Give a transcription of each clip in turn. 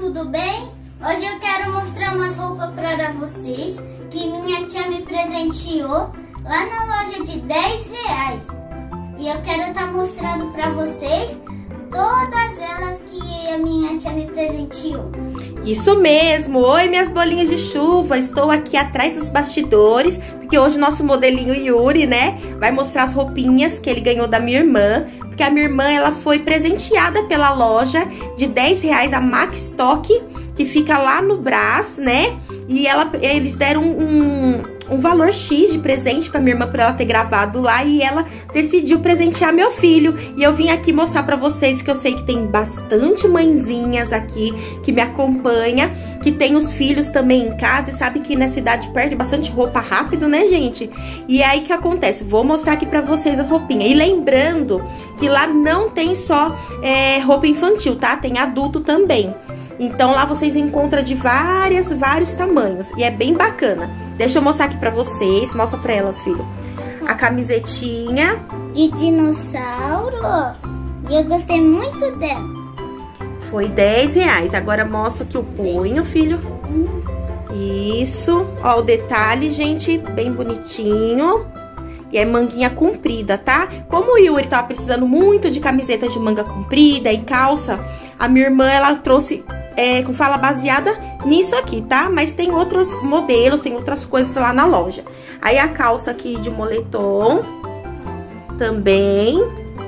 tudo bem? Hoje eu quero mostrar umas roupas para vocês que minha tia me presenteou lá na loja de R$10. E eu quero estar mostrando para vocês todas elas que a minha tia me presenteou. Isso mesmo! Oi, minhas bolinhas de chuva! Estou aqui atrás dos bastidores, porque hoje o nosso modelinho Yuri, né, vai mostrar as roupinhas que ele ganhou da minha irmã. Porque a minha irmã, ela foi presenteada pela loja de R$10, a Max Stock, que fica lá no Brás, né? E eles deram um valor X de presente pra minha irmã, por ela ter gravado lá, e ela decidiu presentear meu filho. E eu vim aqui mostrar pra vocês, que eu sei que tem bastante mãezinhas aqui que me acompanha, que tem os filhos também em casa, e sabe que na cidade perde bastante roupa rápido, né, gente? E aí, o que acontece? Vou mostrar aqui pra vocês a roupinha. E lembrando que lá não tem só roupa infantil, tá? Tem adulto também. Então, lá vocês encontram de vários tamanhos. E é bem bacana. Deixa eu mostrar aqui pra vocês. Mostra pra elas, filho. A camisetinha. De dinossauro. E eu gostei muito dela. Foi R$10. Agora mostra aqui o punho, filho. Isso. Ó, o detalhe, gente. Bem bonitinho. E é manguinha comprida, tá? Como o Yuri tava precisando muito de camiseta de manga comprida e calça, a minha irmã, ela trouxe, com fala baseada nisso aqui, tá? Mas tem outros modelos, tem outras coisas lá na loja. Aí a calça aqui de moletom também.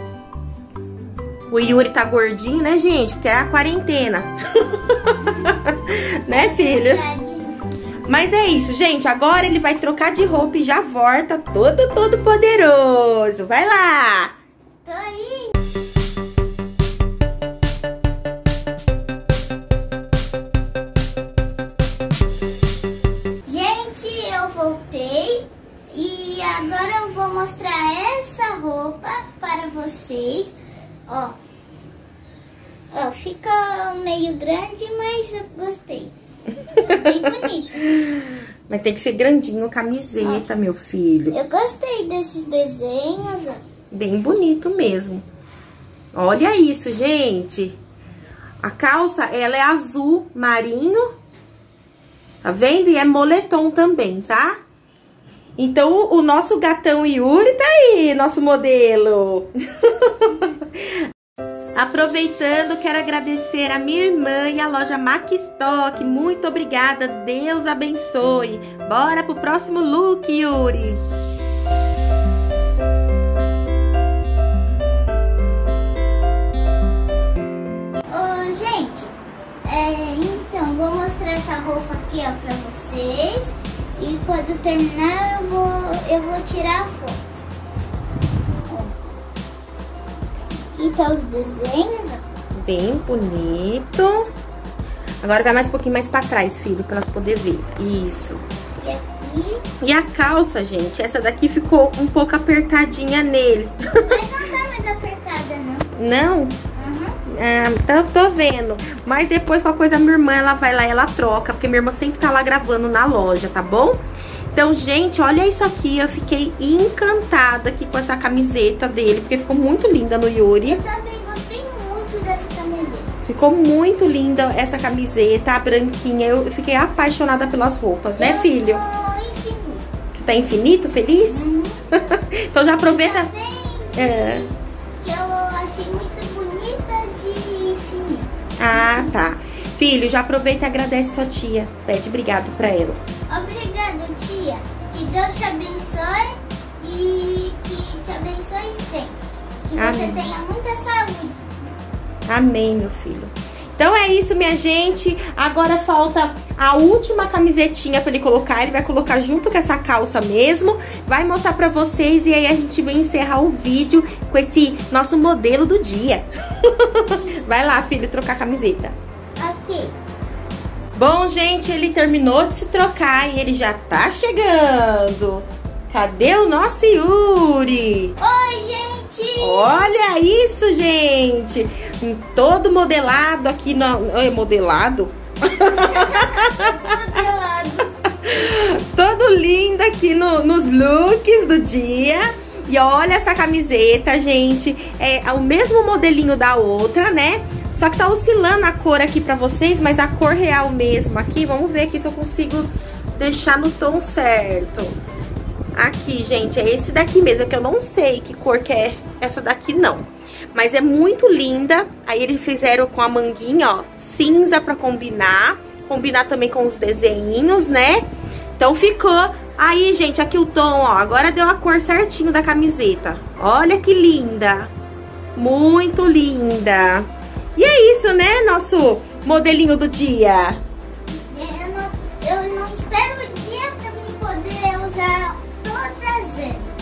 O Yuri tá gordinho, né, gente? Porque é a quarentena. Né, filho? Mas é isso, gente. Agora ele vai trocar de roupa e já volta todo poderoso. Vai lá! Tô aí! Gente, eu voltei e agora eu vou mostrar essa roupa para vocês. Ó, fica meio grande, mas eu gostei. Bem bonito. Mas tem que ser grandinho, camiseta, meu filho. Eu gostei desses desenhos, ó. Bem bonito mesmo. Olha isso, gente. A calça, ela é azul marinho. Tá vendo? E é moletom também, tá? Então, o nosso gatão Yuri tá aí, nosso modelo. Aproveitando, quero agradecer a minha irmã e a loja Max Stock. Muito obrigada, Deus abençoe. Bora pro próximo look, Yuri. Gente, então, vou mostrar essa roupa aqui, ó, pra vocês. E quando terminar, eu vou tirar a foto. Aqui tá os desenhos, ó. Bem bonito. Agora vai mais um pouquinho mais pra trás, filho, pra elas poderem ver. Isso. E aqui. E a calça, gente, essa daqui ficou um pouco apertadinha nele. Mas não tá mais apertada, não. Não? Uhum. Ah, tô vendo. Mas depois, qualquer coisa, a minha irmã, ela vai lá e ela troca. Porque minha irmã sempre tá lá gravando na loja, tá bom? Então, gente, olha isso aqui. Eu fiquei encantada aqui com essa camiseta dele, porque ficou muito linda no Yuri. Eu também gostei muito dessa camiseta. Ficou muito linda essa camiseta, a branquinha. Eu fiquei apaixonada pelas roupas, né, filho? Tô infinito. Tá infinito, feliz? Uhum. Então já aproveita. Que eu achei muito bonita de infinito. Ah, tá. Filho, já aproveita e agradece sua tia. Pede obrigado pra ela. Obrigada, tia. Que Deus te abençoe e que te abençoe sempre. Que você tenha muita saúde. Amém, meu filho. Então é isso, minha gente. Agora falta a última camisetinha pra ele colocar. Ele vai colocar junto com essa calça mesmo. Vai mostrar pra vocês e aí a gente vai encerrar o vídeo com esse nosso modelo do dia. Vai lá, filho, trocar a camiseta. Ok. Bom, gente, ele terminou de se trocar e ele já tá chegando. Cadê o nosso Yuri? Oi, gente! Olha isso, gente! Todo modelado aqui no... Modelado? Modelado. Todo lindo aqui nos looks do dia. E olha essa camiseta, gente. É o mesmo modelinho da outra, né? Só que tá oscilando a cor aqui pra vocês, mas a cor real mesmo aqui, vamos ver aqui se eu consigo deixar no tom certo. Aqui, gente, é esse daqui mesmo, é que eu não sei que cor que é essa daqui, não. Mas é muito linda. Aí eles fizeram com a manguinha, ó, cinza pra combinar. Combinar também com os desenhinhos, né? Então ficou. Aí, gente, aqui o tom, ó, agora deu a cor certinho da camiseta. Olha que linda. Muito linda. E é isso, né, nosso modelinho do dia. Eu não espero o dia pra mim poder usar todas elas.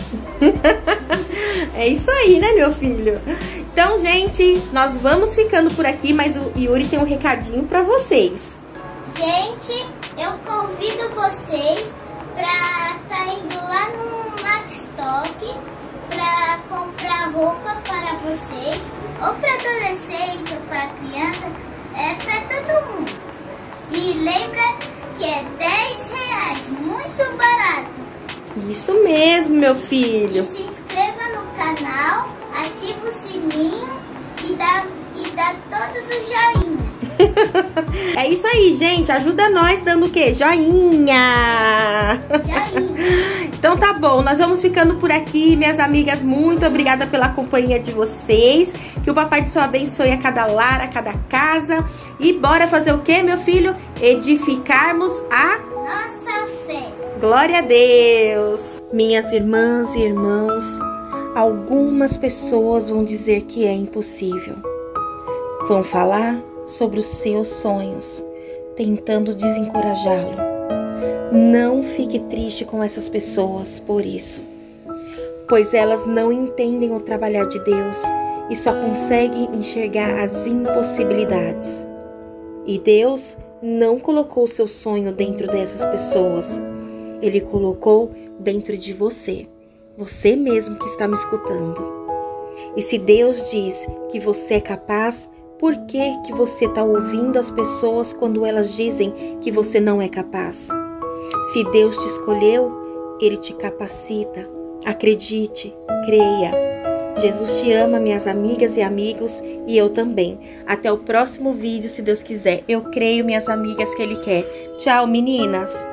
É isso aí, né, meu filho? Então, gente, nós vamos ficando por aqui, mas o Yuri tem um recadinho pra vocês. Gente, eu convido vocês pra tá indo lá no Max Stock pra comprar roupa para vocês, ou para adolescente, ou para criança, é para todo mundo. E lembra que é R$10, muito barato. Isso mesmo, meu filho. E se inscreva no canal, ativa o sininho e dá todos os joinha. É isso aí, gente. Ajuda nós dando o quê? Joinha! Joinha. Então tá bom, nós vamos ficando por aqui, minhas amigas. Muito obrigada pela companhia de vocês. Que o Papai do Céu abençoe a cada lar, a cada casa. E bora fazer o quê, meu filho? Edificarmos a nossa fé. Glória a Deus! Minhas irmãs e irmãos, algumas pessoas vão dizer que é impossível. Vão falar sobre os seus sonhos, tentando desencorajá-lo. Não fique triste com essas pessoas por isso, pois elas não entendem o trabalhar de Deus e só conseguem enxergar as impossibilidades. E Deus não colocou seu sonho dentro dessas pessoas, Ele colocou dentro de você, você mesmo que está me escutando. E se Deus diz que você é capaz, por que você está ouvindo as pessoas quando elas dizem que você não é capaz? Se Deus te escolheu, Ele te capacita. Acredite, creia. Jesus te ama, minhas amigas e amigos, e eu também. Até o próximo vídeo, se Deus quiser. Eu creio, minhas amigas, que Ele quer. Tchau, meninas!